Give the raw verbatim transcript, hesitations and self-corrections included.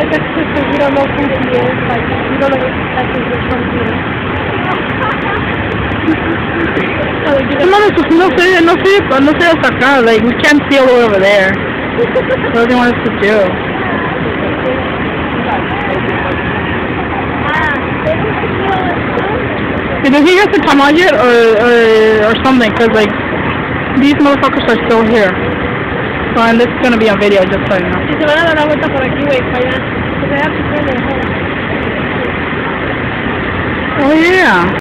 that's just because we don't know who he is. Like, we don't know exactly which one he is. No, pues no sé, no sé, no sé hasta acá. Like, we can't see all the way over there. What do they want us to do? Did he get to come out yet, or, or, or something? Because, like, these motherfuckers are still here. So, and this is going to be on video, just so you know. Si se van a dar la vuelta por aquí, güey, para allá. Se vea que pueden. Oh, yeah.